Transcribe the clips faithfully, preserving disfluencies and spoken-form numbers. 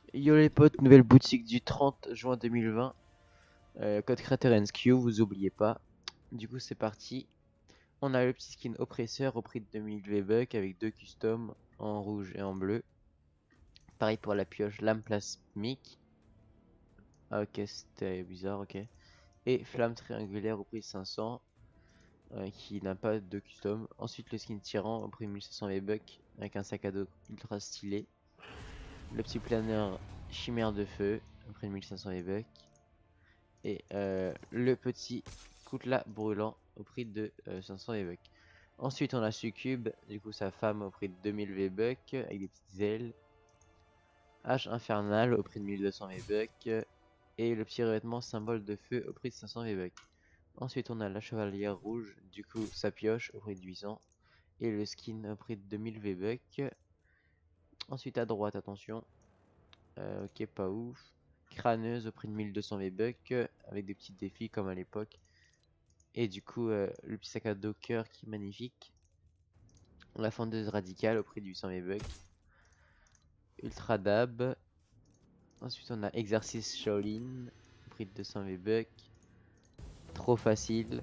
Yo les potes, nouvelle boutique du trente juin deux mille vingt. Euh, code créateur N S Q, vous oubliez pas. Du coup, c'est parti. On a le petit skin oppresseur au prix de deux mille V-Bucks avec deux customs en rouge et en bleu. Pareil pour la pioche lame plasmique. Ah, ok, c'était bizarre, ok. Et flamme triangulaire au prix de cinq cents euh, qui n'a pas de custom. Ensuite, le skin tyran au prix de mille cinq cents V-Bucks avec un sac à dos ultra stylé. Le petit planeur chimère de feu au prix de mille cinq cents V-Bucks. Et euh, le petit coutelas brûlant au prix de euh, cinq cents V-Bucks. Ensuite, on a Succube, du coup sa femme au prix de deux mille V-Bucks avec des petites ailes. Hache infernale au prix de mille deux cents V-Bucks. Et le petit revêtement symbole de feu au prix de cinq cents V-Bucks. Ensuite, on a la chevalière rouge, du coup sa pioche au prix de huit cents. Et le skin au prix de deux mille V-Bucks. Ensuite, à droite, attention. Euh, ok, pas ouf. Crâneuse au prix de mille deux cents V-Bucks avec des petits défis comme à l'époque. Et du coup, euh, le petit sac à dos cœur qui est magnifique. La fendeuse radicale au prix de huit cents V-Bucks. Ultra Dab. Ensuite, on a exercice Shaolin au prix de deux cents V-Bucks. Trop facile.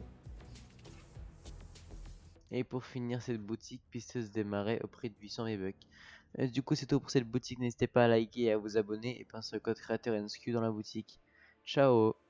Et pour finir cette boutique, pisteuse des marais au prix de huit cents V-Bucks. Euh, du coup, c'est tout pour cette boutique. N'hésitez pas à liker et à vous abonner. Et pince le code créateur N S Q dans la boutique. Ciao!